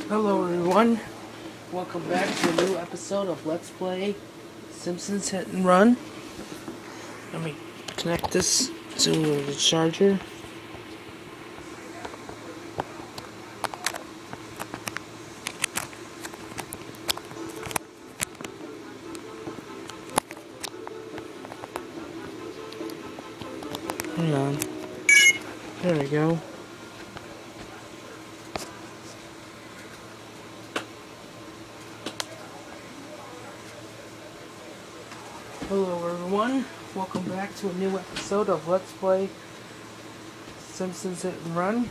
Hello everyone, welcome back to a new episode of Let's Play Simpsons Hit and Run. Let me connect this to the charger. Hang on. There we go. Hello everyone, welcome back to a new episode of Let's Play Simpsons Hit and Run.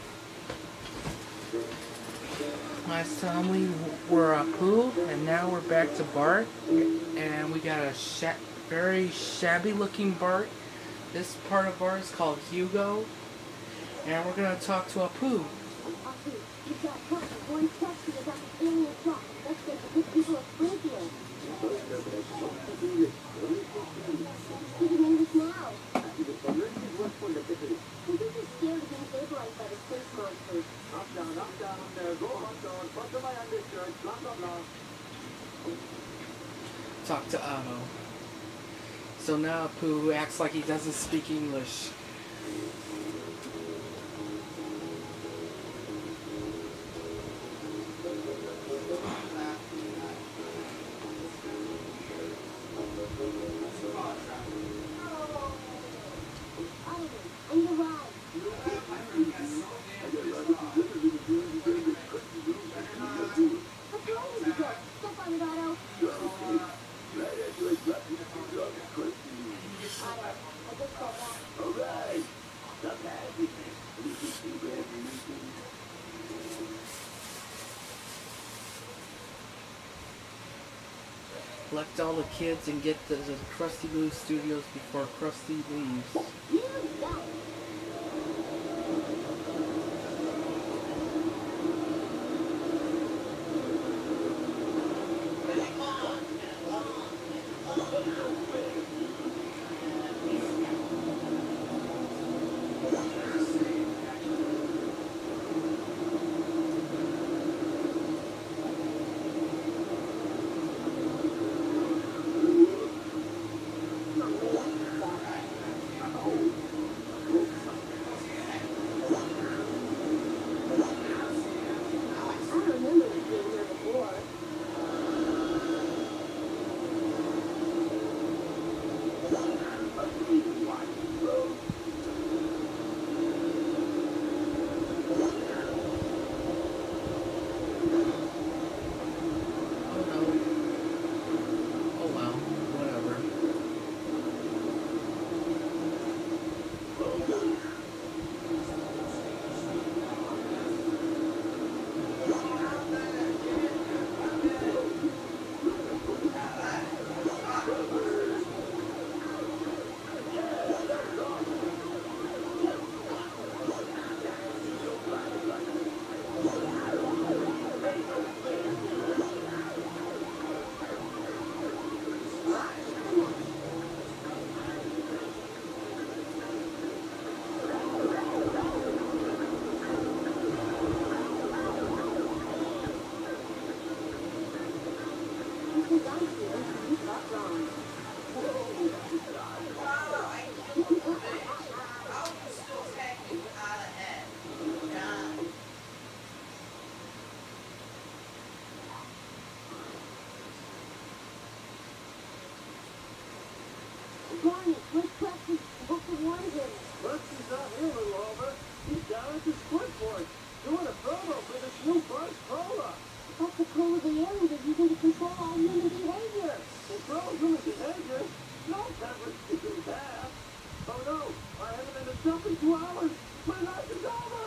Last time we were Pooh, and now we're back to Bart, and we got a very shabby looking Bart. This part of Bart is called Hugo, and we're going to talk to Pooh. You've got one question about the alien plot. Let's get the good people of Springfield. Speaking English now. We're just scared of being stabilized by the space monsters. Up, down, there, go on, put to my undershirt, blah, blah, blah. Talk to Otto. So now Pooh acts like he doesn't speak English. Collect all the kids and get to the Krusty Blue Studios before Krusty leaves. Barney, where's Preston? Look for Warren. Busty's not here, little Homer. He's down at the Squidport, doing a promo for this new Buzz Cola. That's the code of the aliens are using to control all human behavior. Control human behavior? No pepper's to do that. Oh no, I haven't had a jump in 2 hours. My life is over.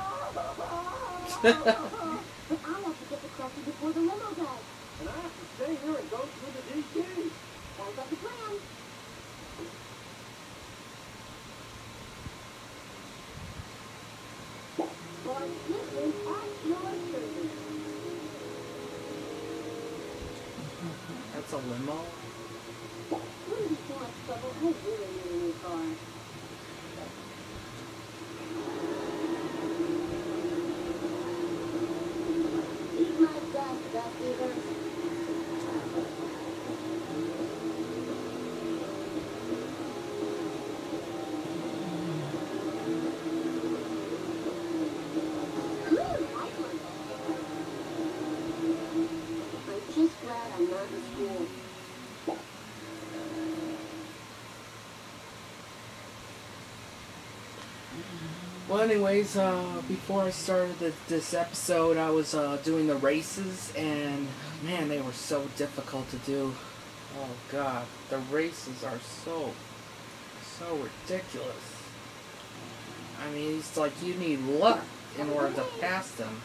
But I have to get the Krusty before the limo does. And I have to stay here and go through the DC. Sounds like a plan. Barney is at your service. That's a limo? Wouldn't be too much trouble. I really need a new car. Well, anyways, before I started this episode, I was doing the races, and man, they were so difficult to do. Oh God, the races are so ridiculous. I mean, it's like you need luck in order to pass them.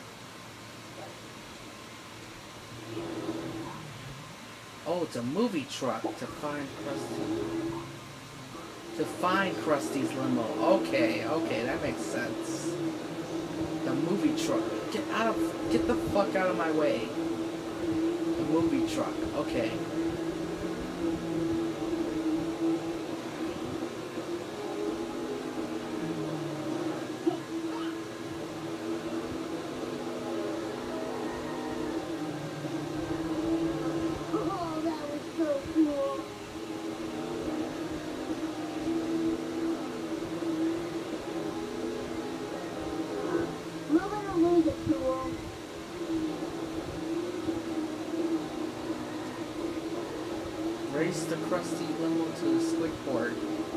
Oh, it's a movie truck to find Krusty. To find Krusty's limo. Okay, that makes sense. The movie truck. Get the fuck out of my way. The movie truck. Okay. Oh, that was so cool. Moving or lose it, cool. Race the Krusty limo to the switchboard.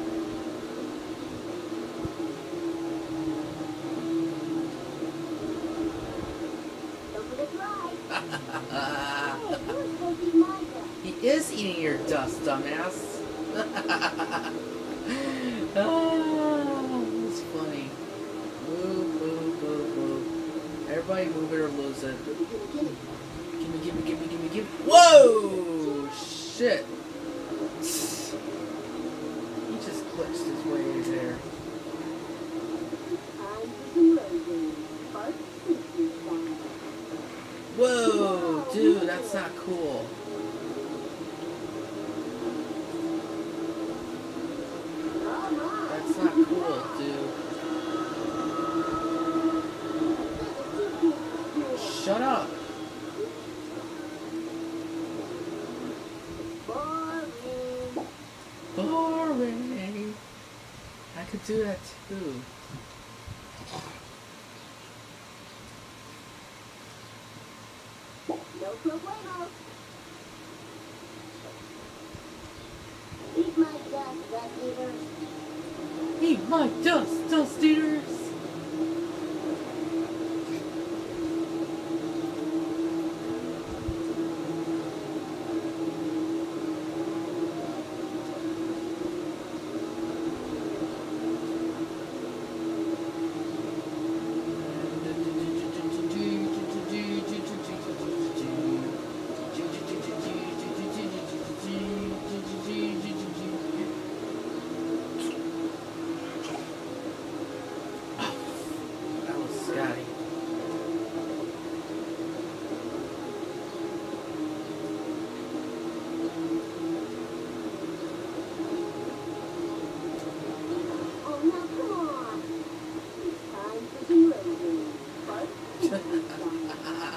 Don't forget to ride. Hey, who's supposed to be my dad? He is eating your dust, dumbass. That's funny. Boo, boo, boo, boo. Everybody move it or lose it. Gimme. Whoa! Shit. He just glitched his way there. I'm Susan Rosen. Bart, Simpsons song. Whoa, dude, that's not cool. That's not cool, dude. Shut up. Boring. I could do that too. No problemos. Eat my dust eaters. Eat my dust eaters. Oh, now come on. It's time for some racing. Bart, Simpsons song.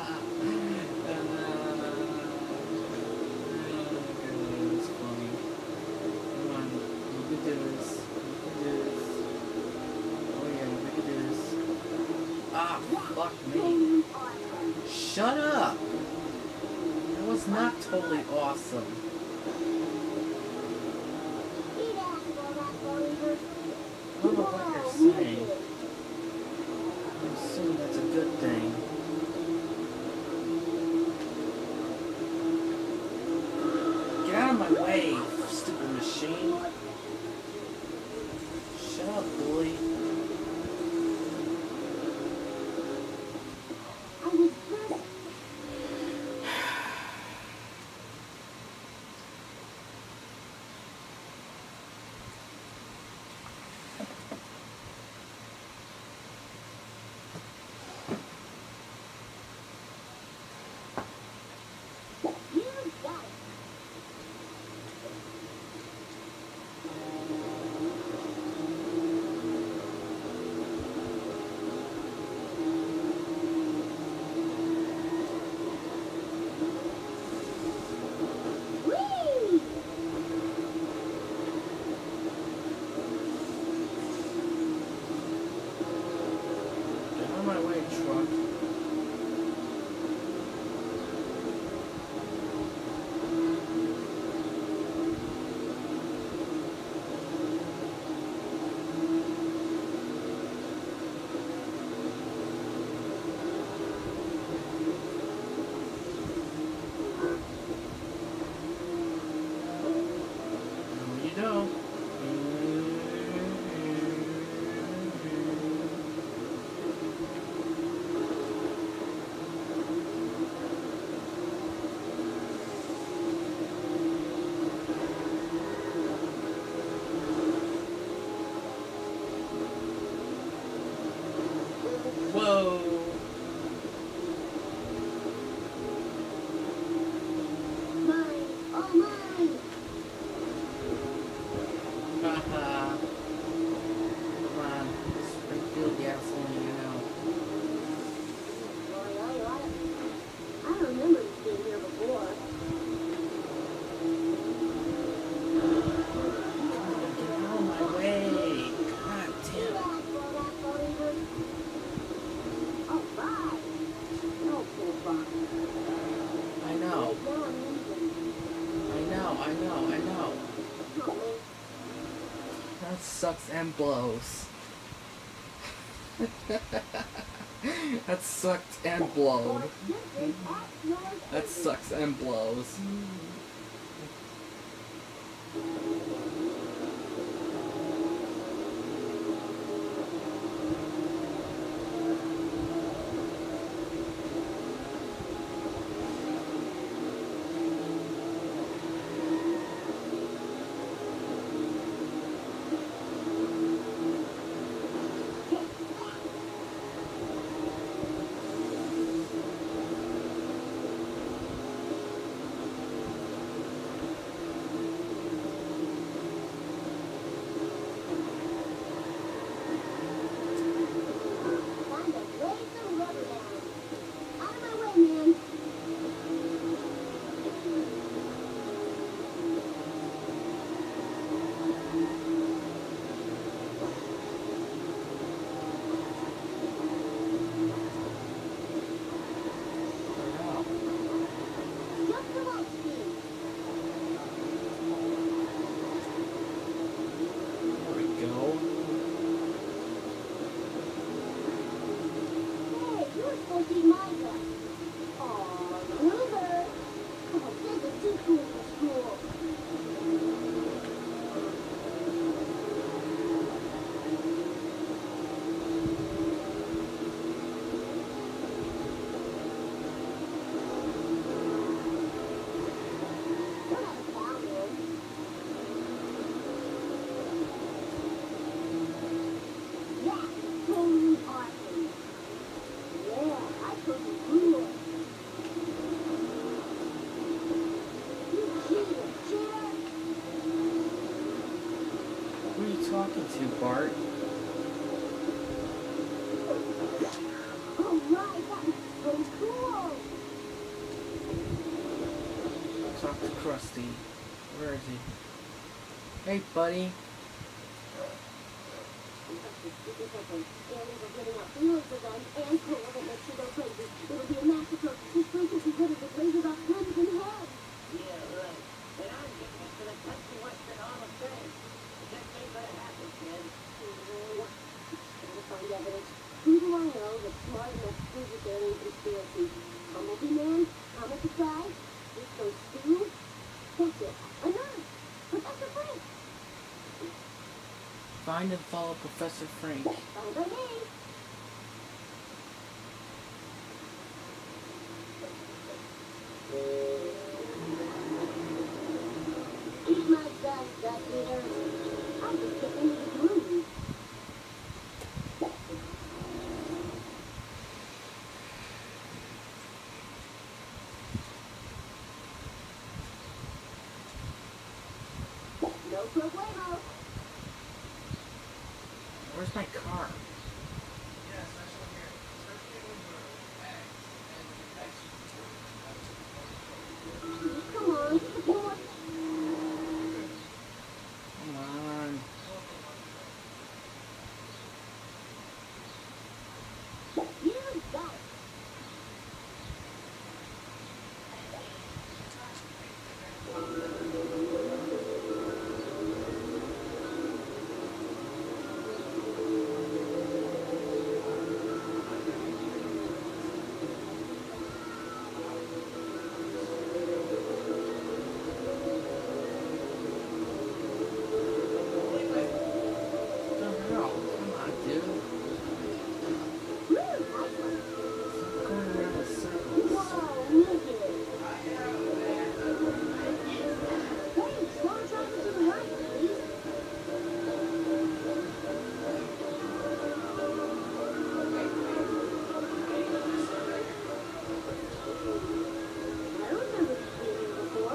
That's funny. Come on, we can do this. We can do this. Oh yeah, we can do this. Ah, fuck me. Totally awesome. Shut up! That was not totally awesome. Eat ass, all eaters. I don't know what you're saying. I assume that's a good thing. Get out of my way, stupid machine. Shut up, bully. I was just... You got it. sucks and blows. That sucked and blowed. That sucks and blows. Talking to Bart. Alright, that was so cool! Talk to Krusty. Where is he? Hey, buddy. Who do I know that's smart enough to prove that there ain't conspiracy? Bumblebee Man? Comic guy? Disco Stu? That's it. A nerd! Professor Frank! Find and follow Professor Frank. Fine by me! Eat my dust, Dust Eater. I'll just get into the groove. No problemo. Where's my car? Come on, come on. Come on. You got it. What the hell? Come on, dude. Woo, nice one. Going around in circles. Whoa, look at it. Hey, slow traffic to the right, please. I don't remember this being here before.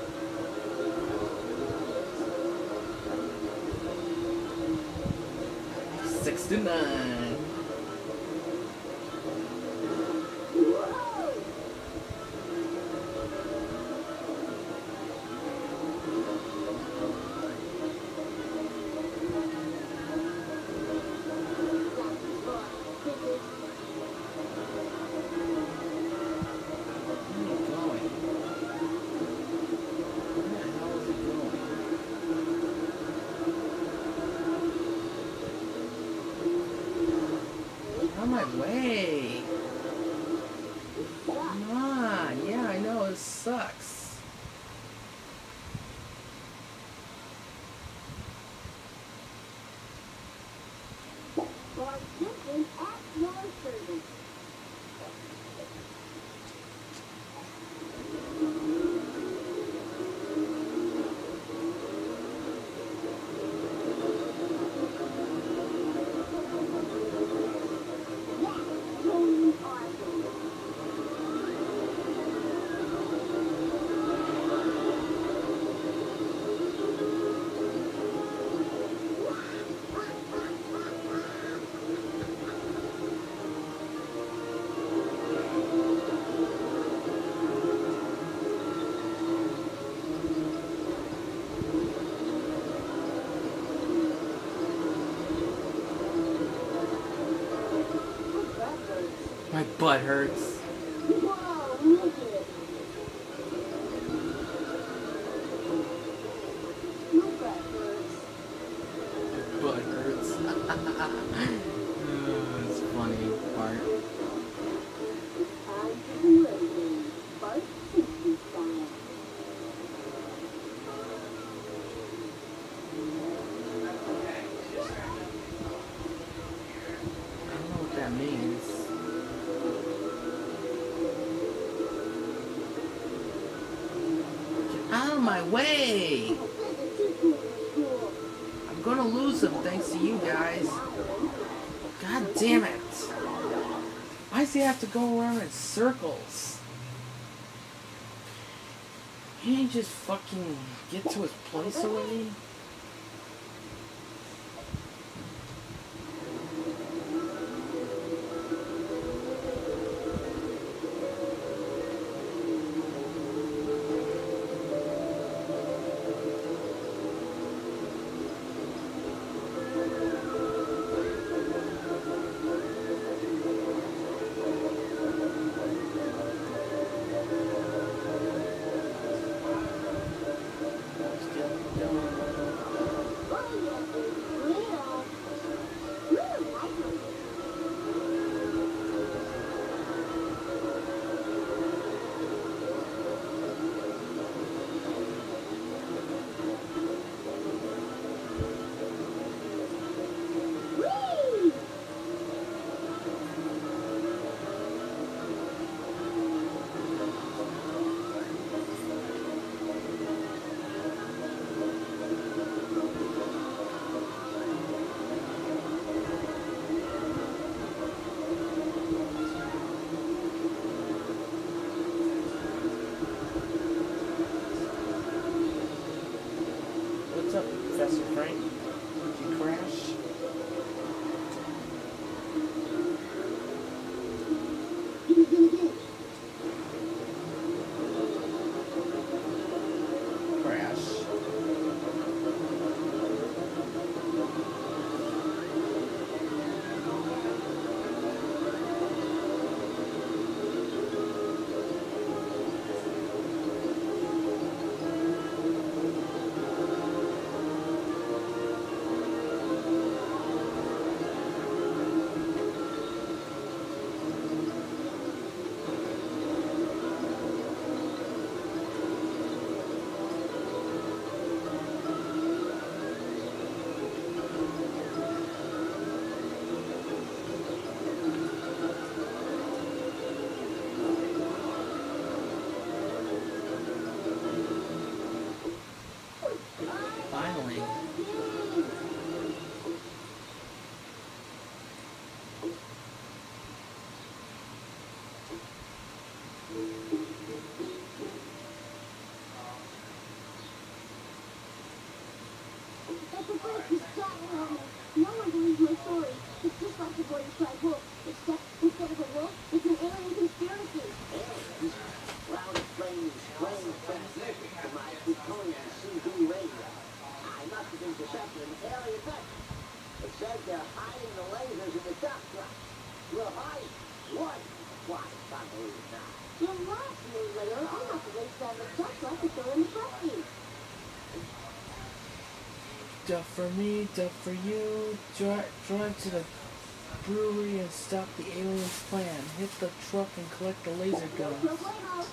69. Whoa! Where are you going? Where the hell is he going? butt hurts. Wow, look at it. Your butt hurts. Butt hurts. It's funny, Bart. Time for some wrestling. Bart Simpson style. I don't know what that means. Get out of my way! This is too cool for school. I'm gonna lose him thanks to you guys. God damn it! Why does he have to go around in circles? Can't he just fucking get to his place already? What's up, Professor Frank? Did you crash? Crash. Finally. That's a break you started on me. No one believes my story. It's just like the boy who cried wolf. Except instead of a wolf, it's an alien conspiracy. Loud flames, flame fast to my plutonium CB radio. I must have intercepted an alien vessel. It says they're hiding the lasers in the duct truck. We're hiding. What? Why? Can't believe it now. Your last name later, I'll have to race down the truck so I can throw in the breakfast. Duff for me, duff for you. Drive to the brewery and stop the aliens' plan. Hit the truck and collect the laser No guns. problemo.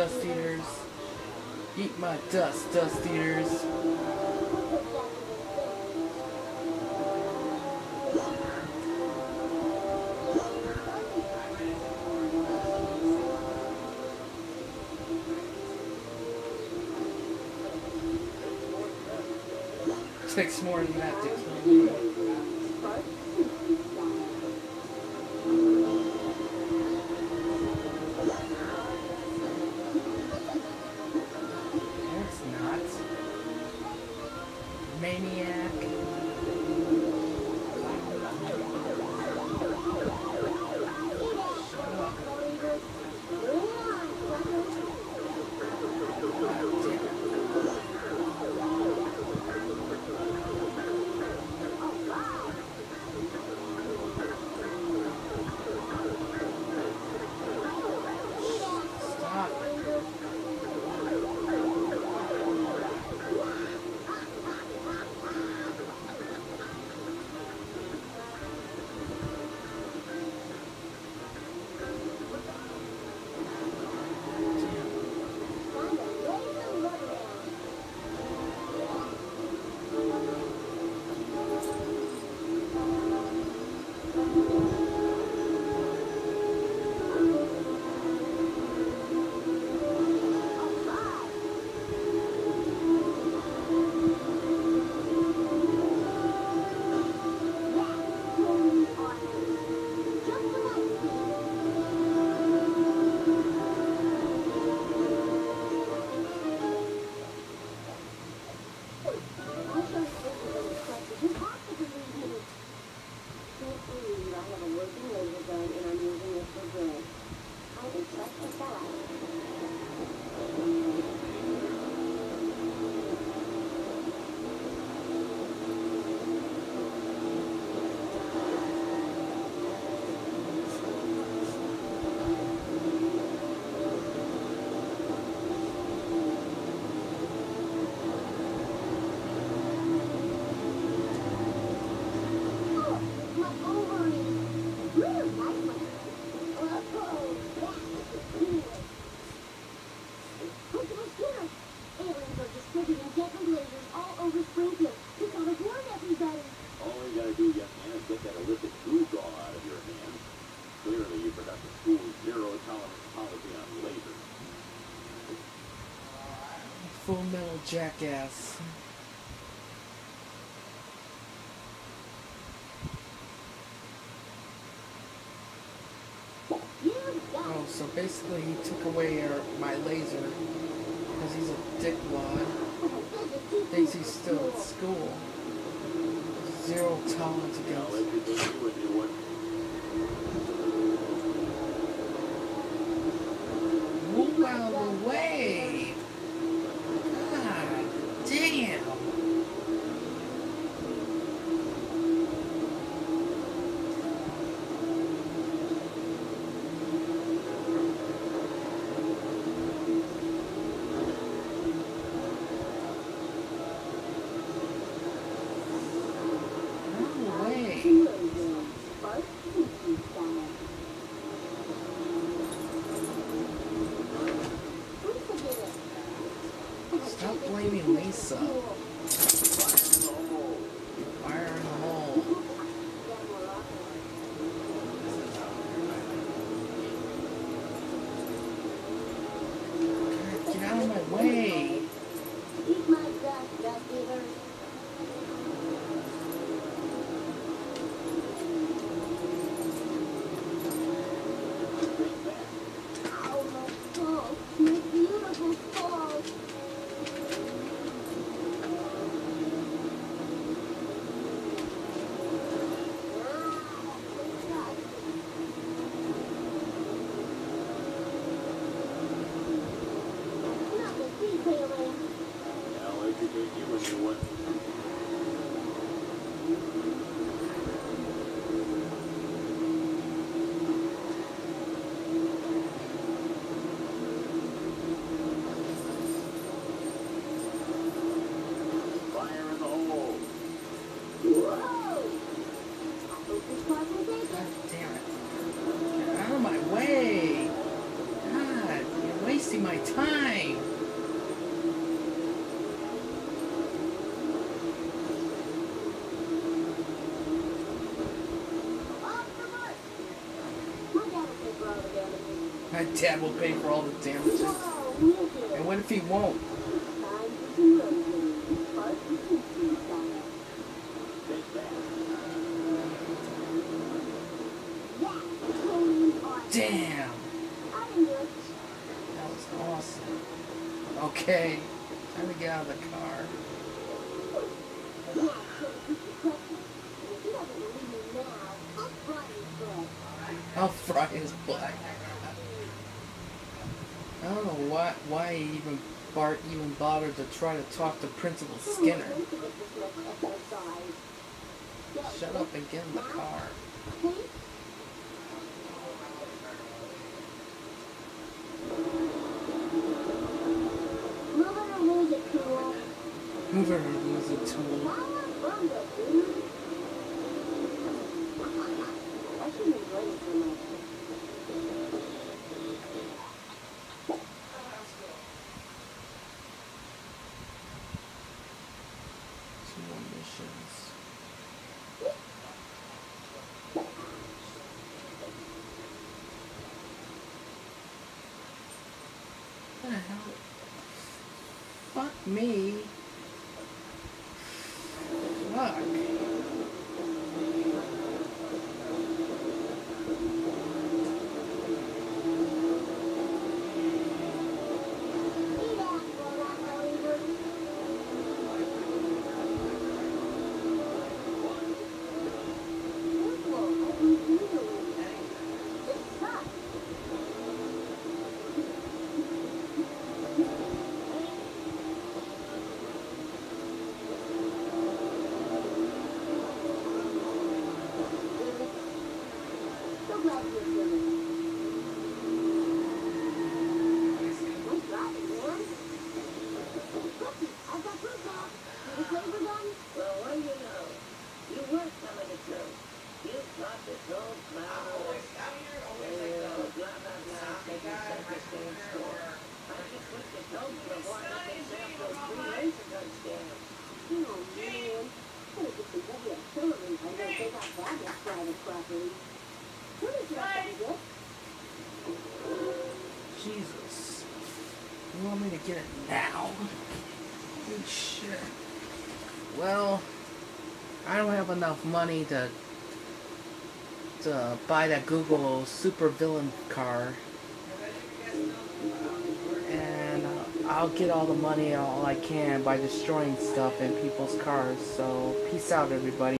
dust eaters. Eat my dust eaters. Takes more than that to kill me. It's not. Maniac. Full Metal Jackass. Oh, so basically he took away my laser because he's a dickwad. Thinks he's still at school. Zero tolerance against. Move out of the way! God damn! Stop blaming Lisa. Fire in the hole. God, get out of my way. Eat my dust eaters. Oh, my balls. My beautiful balls. God damn it. Get out of my way. God, you're wasting my time. My dad will pay for all the damages. And what if he won't? Damn! That was awesome. Okay, time to get out of the car. I'll fry his butt. I don't know why Bart even bothered to try to talk to Principal Skinner. Shut up and get in the car. Move her and use a tool. Two more missions. What the hell? Fuck me. Fuck. Jesus. You want me to get it now? Holy shit. Well, I don't have enough money to buy that Google super villain car. And I'll get all the money all I can by destroying stuff in people's cars. So, peace out, everybody.